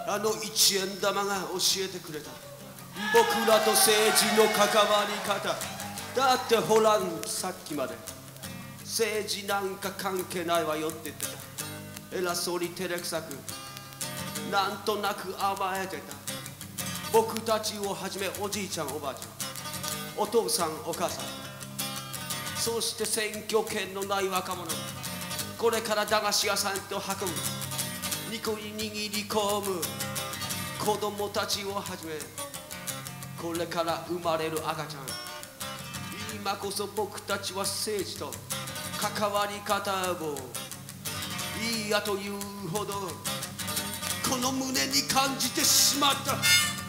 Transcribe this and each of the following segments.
あの一円玉が教えてくれた。僕らと政治の関わり方だってほらさっきまで政治なんか関係ないわよって言ってた。偉そうに照れくさくなんとなく甘えてた。僕たちをはじめおじいちゃんおばあちゃんお父さんお母さんそして選挙権のない若者これから駄菓子屋さんと運ぶ肉に握り込む子供たちをはじめこれから生まれる赤ちゃん今こそ僕たちは政治と関わり方をいいやというほどこの胸に感じてしまった。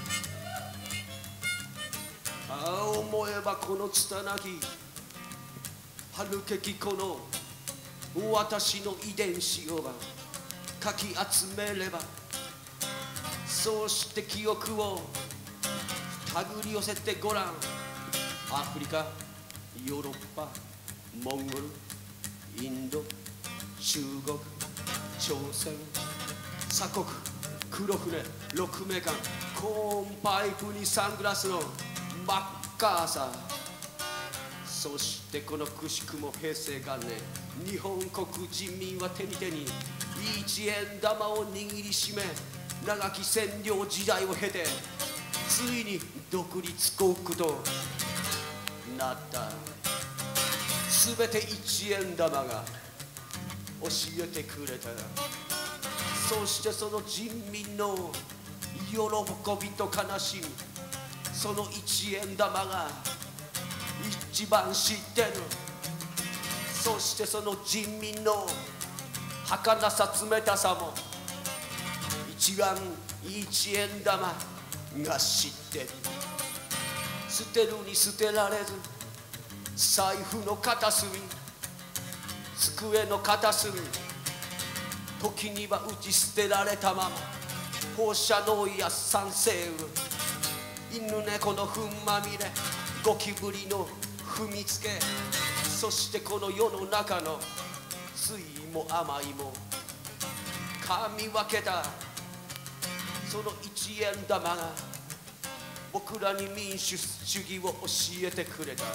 思えばこの拙き春けきこの私の遺伝子をかき集めればそうして記憶を手繰り寄せてごらん。アフリカヨーロッパモンゴルインド中国朝鮮鎖国黒船鹿鳴館コーンパイプにサングラスのマッカーサーそしてこのくしくも平成元年日本国人民は手に一円玉を握りしめ長き占領時代を経てついに独立国となった。すべて一円玉が教えてくれた。そしてその人民の喜びと悲しみその一円玉が一番知ってる。そしてその人民の儚さ冷たさも一番一円玉が知ってる。捨てるに捨てられず財布の片隅机の片隅時には打ち捨てられたまま放射能や酸性雨犬猫の糞まみれゴキブリの踏みつけそしてこの世の中の酸いも甘いも噛み分けたその一円玉が僕らに民主主義を教えてくれた。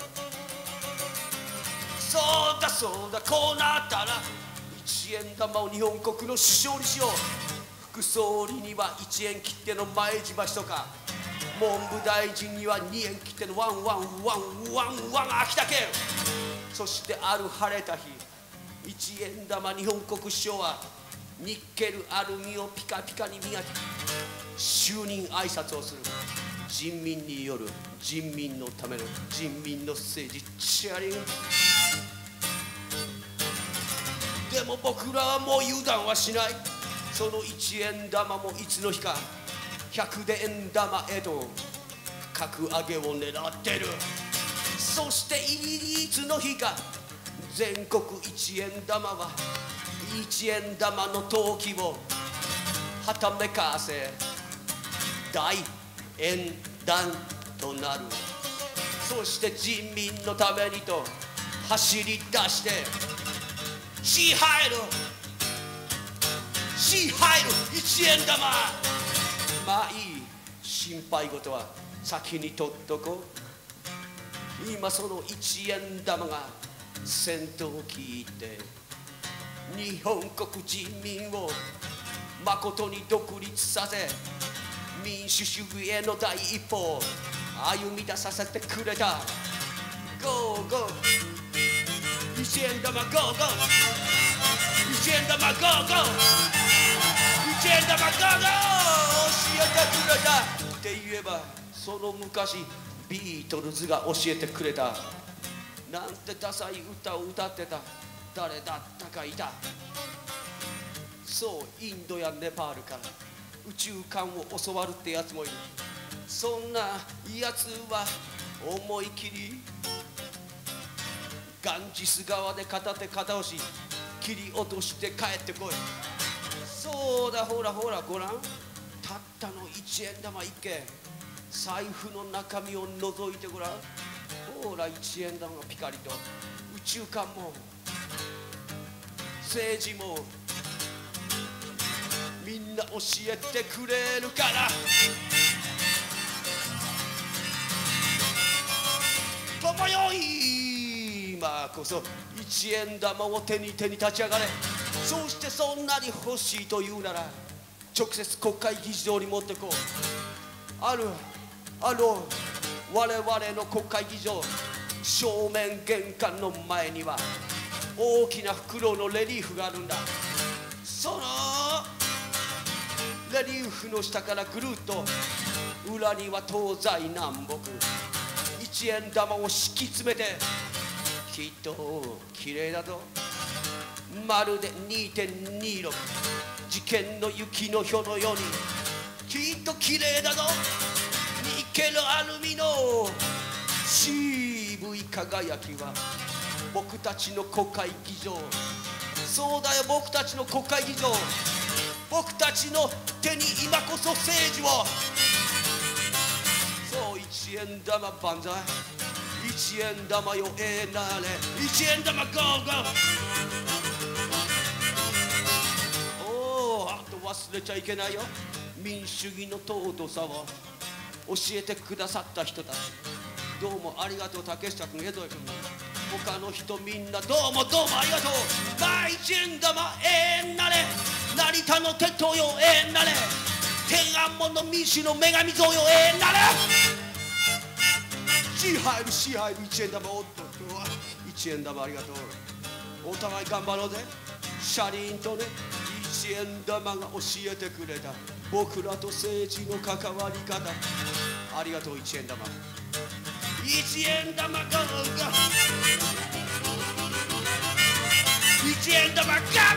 そうだそうだこうなったら一円玉を日本国の首相にしよう。副総理には1円切手の前島ひそか文部大臣には2円切手のワンワンワンワンワン秋田県そしてある晴れた日一円玉日本国首相はニッケルアルミをピカピカに磨き就任挨拶をする。人民による人民のための人民の政治チャリンでも僕らはもう油断はしない。その一円玉もいつの日か100円玉へと格上げを狙ってる。そしていつの日か全国一円玉は一円玉の陶器をはためかせ大円団となる。そして人民のためにと走り出して支配る一円玉。まあいい心配事は先に取っとこう。今その一円玉が戦闘機で日本国人民をまことに独立させ民主主義への第一歩を歩み出させてくれた。ゴーゴー一円玉ゴーゴー一円玉ゴーゴー一円玉ゴーゴー教えてくれたって言えばその昔ビートルズが教えてくれたなんてダサい歌を歌ってた誰だったかいた。そうインドやネパールから宇宙観を教わるってやつもいる。そんなやつは思い切りガンジス川で片手片押し切り落として帰ってこい。そうだほらほらごらんたったの1円玉一軒財布の中身を覗いてごらん。ほら1円玉がピカリと宇宙観も政治もみんな教えてくれるから友よ今こそ一円玉を手に立ち上がれそうしてそんなに欲しいというなら直接国会議事堂に持ってこう我々の国会議場正面玄関の前には大きな袋のレリーフがあるんだそのレリーフの下からぐるっと裏には東西南北一円玉を敷き詰めてきっと綺麗だぞまるで 2.26 事件の雪の日のようにきっと綺麗だぞニッケルアルミの渋い輝きは僕たちの国会議場そうだよ僕たちの国会議場僕たちの手に今こそ政治をそう一円玉万歳一円玉よなれ一円玉ゴーゴーおおあと忘れちゃいけないよ民主主義の尊さを教えてくださった人たちどうもありがとう竹下君江戸君他の人みんなどうもありがとう一円玉なれ成田の鉄塔よなれ天安門の民主の女神像よなれ支配部一円玉おっと一円玉ありがとうお互い頑張ろうぜ車輪とね一円玉が教えてくれた僕らと政治の関わり方ありがとう一円玉一円玉が一円玉が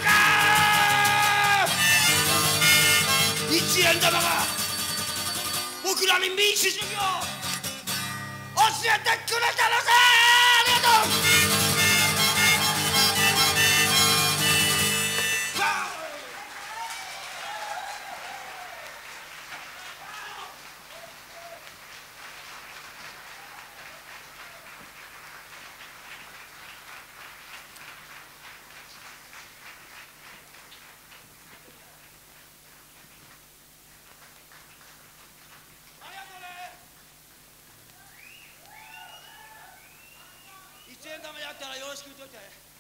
一円玉が僕らに民主主義を教えてくれたのさありがとう一円玉やったらよろしく言っといて。